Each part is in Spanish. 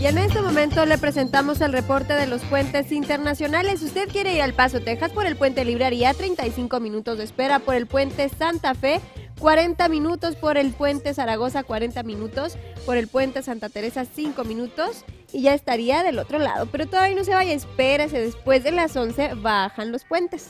Y en este momento le presentamos el reporte de los puentes internacionales. Si usted quiere ir al Paso, Texas, por el puente Librería, 35 minutos de espera. Por el puente Santa Fe, 40 minutos. Por el puente Zaragoza, 40 minutos. Por el puente Santa Teresa, 5 minutos. Y ya estaría del otro lado. Pero todavía no se vaya, espérese. Después de las 11 bajan los puentes.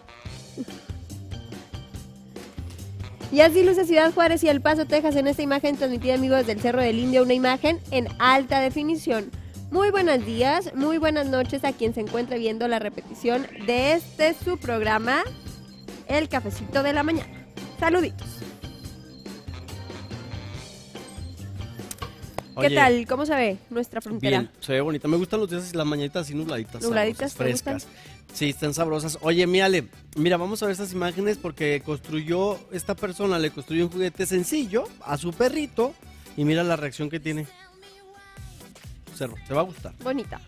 Y así luce Ciudad Juárez y El Paso, Texas, en esta imagen transmitida en vivo desde el Cerro del Indio, una imagen en alta definición. Muy buenos días, muy buenas noches a quien se encuentre viendo la repetición de su programa, El Cafecito de la Mañana. Saluditos. Oye, ¿qué tal? ¿Cómo se ve nuestra frontera? Bien, se ve bonita. Me gustan los días y las mañanitas así nubladitas. ¿Nubladitas? Sabrosas, frescas. Sí, están sabrosas. Oye, Miale, mira, vamos a ver estas imágenes porque esta persona le construyó un juguete sencillo a su perrito y mira la reacción que tiene. Cerro, te va a gustar. Bonita.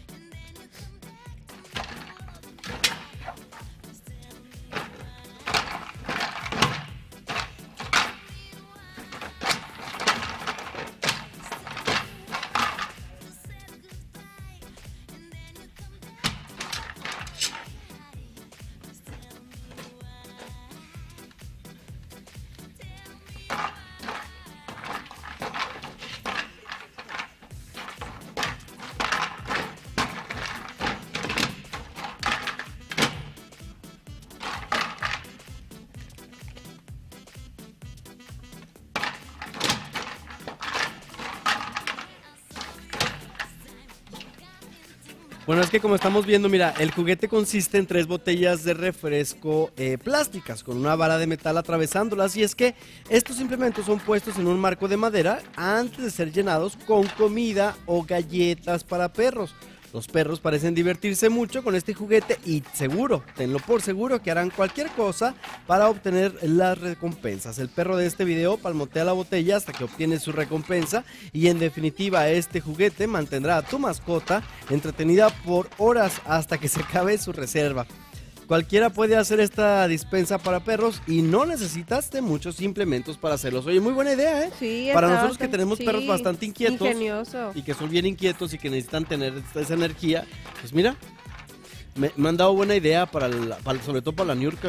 Bueno, es que como estamos viendo, mira, el juguete consiste en 3 botellas de refresco plásticas con una vara de metal atravesándolas, y es que estos implementos son puestos en un marco de madera antes de ser llenados con comida o galletas para perros. Los perros parecen divertirse mucho con este juguete y seguro, tenlo por seguro, que harán cualquier cosa para obtener las recompensas. El perro de este video palmotea la botella hasta que obtiene su recompensa y en definitiva este juguete mantendrá a tu mascota entretenida por horas hasta que se acabe su reserva. Cualquiera puede hacer esta dispensa para perros y no necesitas de muchos implementos para haros. Oye, muy buena idea, ¿eh? Sí, para nosotros que tenemos perros bastante inquietos. Ingenioso. Y que son bien inquietos y que necesitan tener esa energía. Pues mira, me han dado buena idea sobre todo para la Niurka.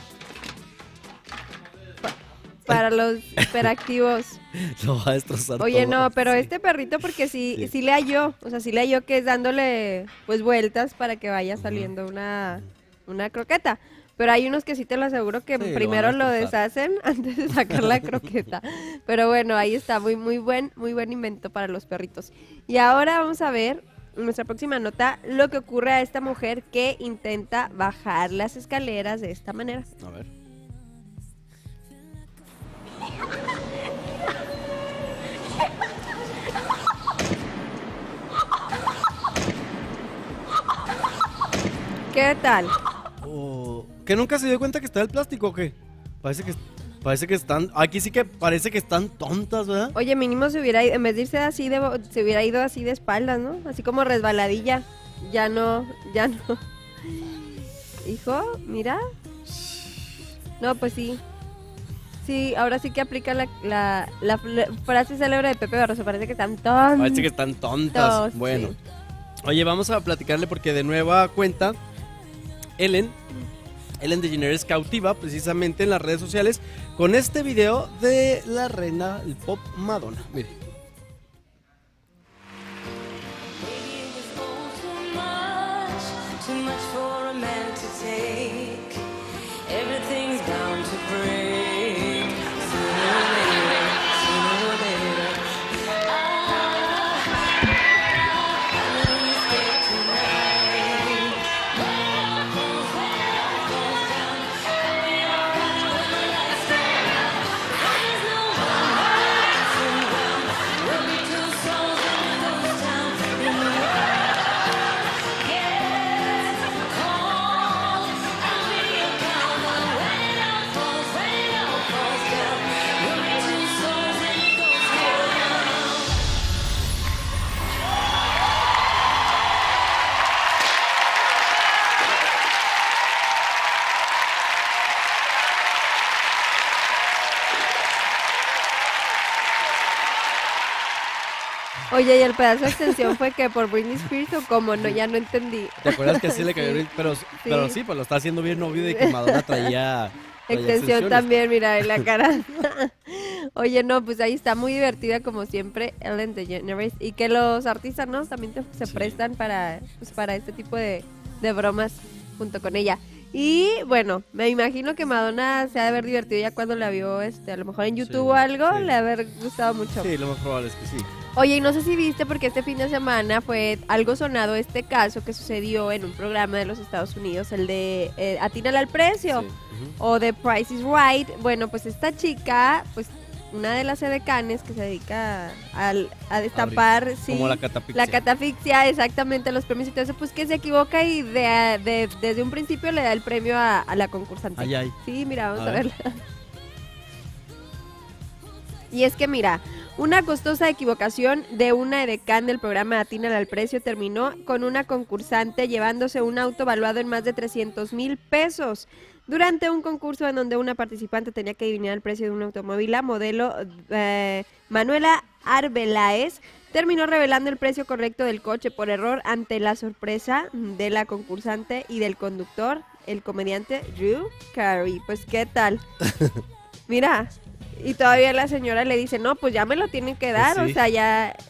Para los hiperactivos. Lo va a destrozar. Oye, todo. no, pero Sí. este perrito porque sí le halló, o sea, sí le halló que es dándole pues vueltas para que vaya saliendo una croqueta. Pero hay unos que sí te lo aseguro que Sí, primero lo van a lo destrozar. deshacen antes de sacar la croqueta. Pero bueno, ahí está, muy buen invento para los perritos. Y ahora vamos a ver en nuestra próxima nota lo que ocurre a esta mujer que intenta bajar las escaleras de esta manera. A ver. ¿Qué tal? ¿Que nunca se dio cuenta que está el plástico o qué? Parece que están... Aquí sí que parece que están tontas, ¿verdad? Oye, mínimo se hubiera ido, en vez de irse así se hubiera ido así de espaldas, ¿no? Así como resbaladilla. Ya no. Hijo, mira. No, pues sí. Sí, ahora sí que aplica la frase célebre de Pepe Barroso. Parece que están tontos. Parece que están tontas. Bueno. Sí. Oye, vamos a platicarle porque de nueva cuenta Ellen DeGeneres cautiva precisamente en las redes sociales con este video de la reina del pop Madonna. Mire. Oye, ¿y el pedazo de extensión fue que por Britney Spears o cómo? No, ya no entendí. ¿Te acuerdas que así le cayó? Pero sí, pues lo está haciendo bien obvio de que Madonna traía Extensión también, mira, en la cara. Oye, no, pues ahí está muy divertida como siempre Ellen DeGeneres. Y que los artistas, ¿no? También se prestan para, pues, para este tipo de bromas junto con ella. Y bueno, me imagino que Madonna se ha de haber divertido ya cuando la vio, a lo mejor en YouTube o algo, le ha de haber gustado mucho. Sí, lo más probable es que sí. Oye, y no sé si viste, porque este fin de semana fue algo sonado este caso que sucedió en un programa de los Estados Unidos, el de Atínale al precio, o The Price is Right. Bueno, pues esta chica, pues una de las edecanes que se dedica a destapar, sí, como la catafixia, exactamente, los premios y todo eso, pues que se equivoca y desde un principio le da el premio a la concursante. Ay, ay. Sí, mira, vamos a verla. Y es que mira, una costosa equivocación de una edecán del programa Atínale al precio terminó con una concursante llevándose un auto valuado en más de 300,000 pesos. Durante un concurso en donde una participante tenía que adivinar el precio de un automóvil, la modelo Manuela Arbeláez terminó revelando el precio correcto del coche por error ante la sorpresa de la concursante y del conductor, el comediante Drew Carey. Pues, ¿qué tal? Mira, y todavía la señora le dice, no, pues ya me lo tienen que dar, pues sí. O sea, ya...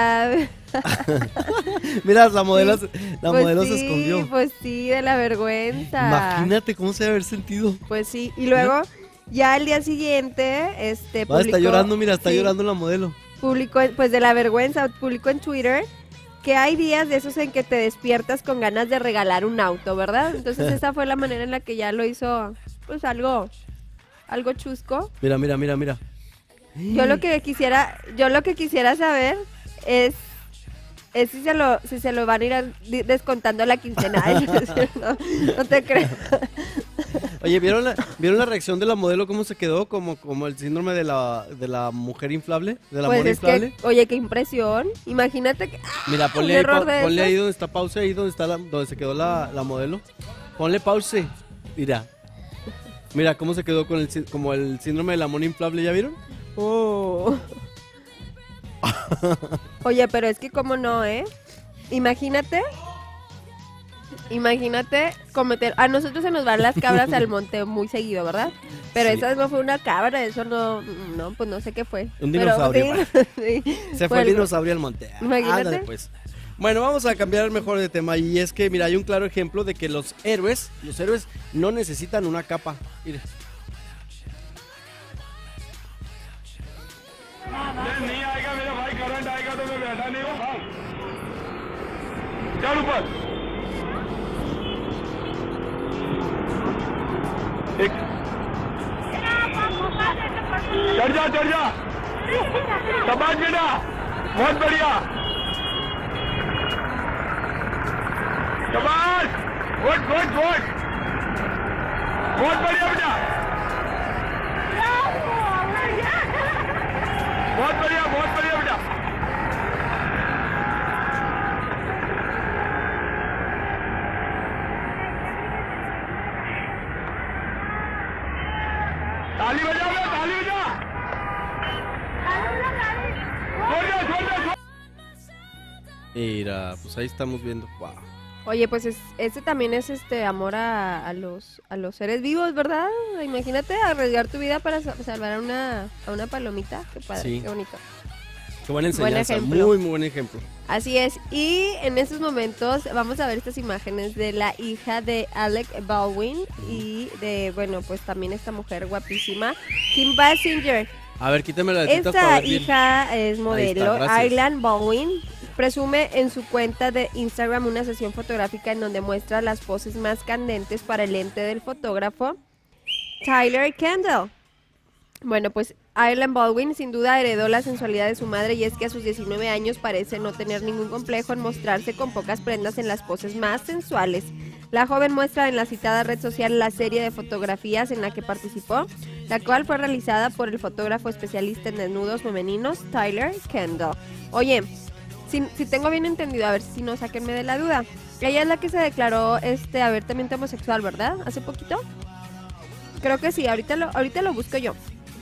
Mira, la modelo, sí, se escondió. Pues sí, de la vergüenza. Imagínate cómo se debe haber sentido. Pues sí, y luego ya al día siguiente, publicó, está llorando, mira, está llorando la modelo. Publicó, pues de la vergüenza, publicó en Twitter que hay días de esos en que te despiertas con ganas de regalar un auto, ¿verdad? Entonces esa fue la manera en la que ya lo hizo, pues algo chusco. Mira. Yo lo que quisiera saber es si se lo van a ir descontando a la quincena. No te creo. Oye, ¿vieron la reacción de la modelo? ¿Cómo se quedó? Como el síndrome de la mujer inflable, de la pues mona inflable. Oye, qué impresión. Imagínate que mira, ponle ahí donde está pause, ahí donde se quedó la modelo. Ponle pause. Mira cómo se quedó como el síndrome de la mona inflable, ¿ya vieron? Oh. Oye, pero es que cómo no, Imagínate cometer... A nosotros se nos van las cabras al monte muy seguido, ¿verdad? Pero sí. Esa no fue una cabra, eso no, pues no sé qué fue. Un dinosaurio. Sí, se fue el dinosaurio al monte. Imagínate. Ándale, pues. Bueno, vamos a cambiar mejor de tema, y es que, mira, hay un claro ejemplo de que los héroes no necesitan una capa. Mira. नहीं आएगा मेरे भाई, करंट आएगा तो मैं बैठा नहीं हूँ। चल ऊपर। चढ़ जा शाबाश बेटा, बहुत बढ़िया, शाबाश, गुड बहुत बढ़िया बेटा, बहुत बढ़िया बेटा। ताली बजा। Mira, pues ahí estamos viendo. Wow. Oye, pues ese también es amor a los seres vivos, ¿verdad? Imagínate arriesgar tu vida para salvar a una palomita. Qué padre, sí. Qué bonito. Qué buena enseñanza, muy buen ejemplo. Así es, y en estos momentos vamos a ver estas imágenes de la hija de Alec Baldwin y de, bueno, pues también esta mujer guapísima, Kim Basinger. A ver, quítame la letita. Esta hija es modelo, Aileen Baldwin. Presume en su cuenta de Instagram una sesión fotográfica en donde muestra las poses más candentes para el lente del fotógrafo Tyler Kendall. Bueno, pues Aileen Baldwin sin duda heredó la sensualidad de su madre, y es que a sus 19 años parece no tener ningún complejo en mostrarse con pocas prendas en las poses más sensuales. La joven muestra en la citada red social la serie de fotografías en la que participó, la cual fue realizada por el fotógrafo especialista en desnudos femeninos Tyler Kendall. Oye, si tengo bien entendido, a ver si no, sáquenme de la duda. Ella es la que se declaró abiertamente homosexual, ¿verdad? ¿Hace poquito? Creo que sí, ahorita lo busco yo.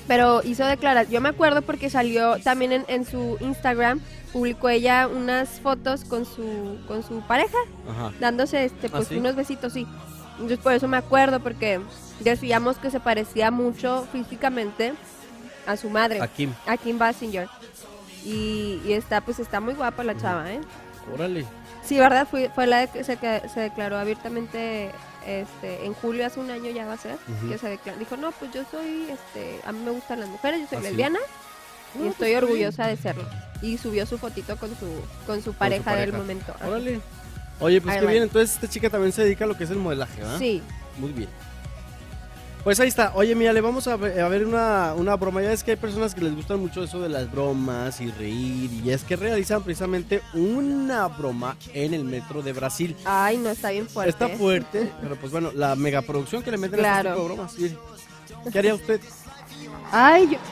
pero hizo declaración. Yo me acuerdo porque salió también en su Instagram, publicó ella unas fotos con su pareja, Ajá. dándose pues ¿sí? unos besitos, sí. Entonces por eso me acuerdo, porque decíamos que se parecía mucho físicamente a su madre, A Kim. a Kim Basinger. Y está muy guapa la chava, ¿eh? Órale. Sí, ¿verdad? Fue la de que se declaró abiertamente en julio, hace un año ya va a ser, que se declaró. Dijo, no, pues yo soy, a mí me gustan las mujeres, yo soy lesbiana y estoy orgullosa de serlo. Y subió su fotito con su pareja del momento. Ajá. Órale. Oye, pues Ahí qué va. bien, entonces esta chica también se dedica a lo que es el modelaje, ¿verdad? Sí. Muy bien. Pues ahí está. Oye, mira, le vamos a ver una broma. Ya es que hay personas que les gustan mucho eso de las bromas y reír. Y es que realizan precisamente una broma en el metro de Brasil. Ay, no, está bien fuerte. Está fuerte, pero pues bueno, la megaproducción que le meten a este Claro. tipo de bromas. Sí. ¿Qué haría usted? Ay, yo...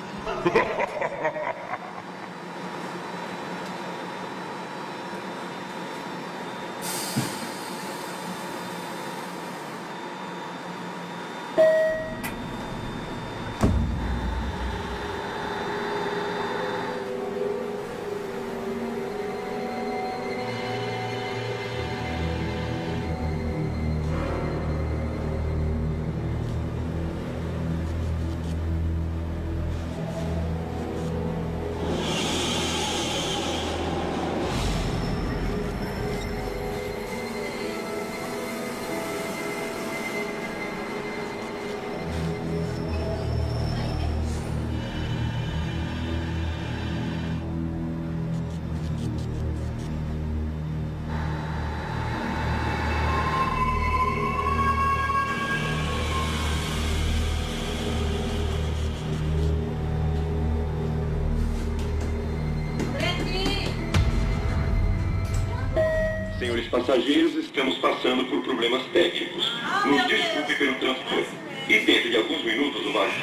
Senhores passageiros, estamos passando por problemas técnicos. Nos desculpe pelo transtorno. E dentro de alguns minutos o mar...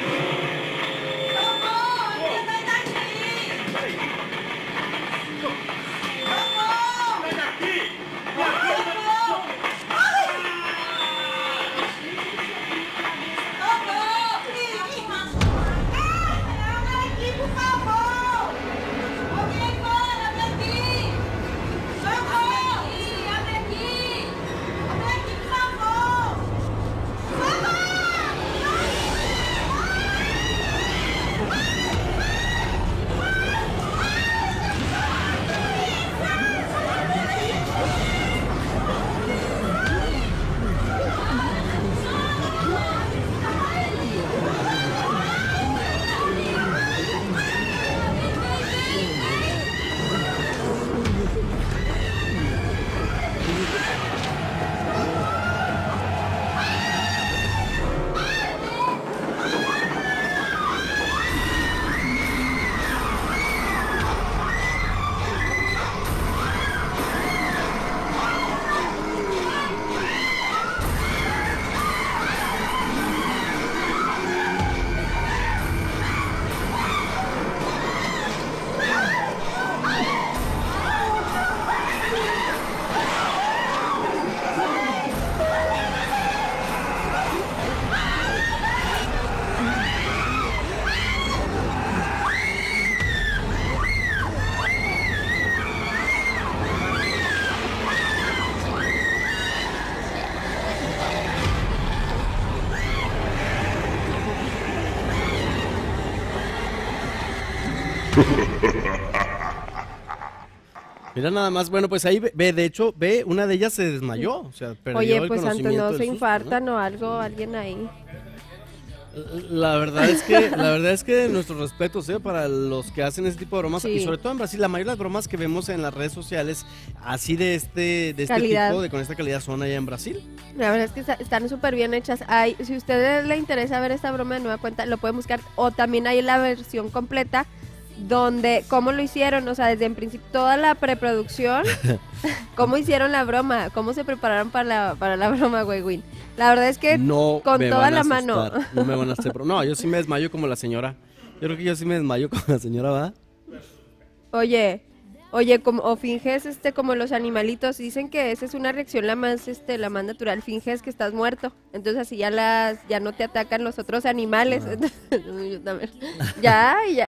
Mira nada más, bueno, pues ahí de hecho, una de ellas se desmayó, o sea, perdió Oye, el pues antes conocimiento no del se susto, infartan o algo, alguien ahí. La verdad es que nuestros respetos, para los que hacen ese tipo de bromas, Sí. y sobre todo en Brasil, la mayoría de las bromas que vemos en las redes sociales, así de este Calidad. tipo, con esta calidad, son allá en Brasil. La verdad es que están súper bien hechas. Si a usted le interesa ver esta broma de nueva cuenta, lo pueden buscar. O también hay la versión completa donde cómo lo hicieron, o sea, desde en principio toda la preproducción, cómo hicieron la broma, cómo se prepararon para la broma, güey, Win. La verdad es que No con me toda van a la mano. asustar, no me van a hacer no, yo sí me desmayo como la señora. Yo creo que yo sí me desmayo como la señora, ¿va? Oye, Oye, como, o finges como los animalitos, dicen que esa es una reacción la más natural, finges que estás muerto, entonces así ya no te atacan los otros animales. Ajá. Entonces, yo también. Ya,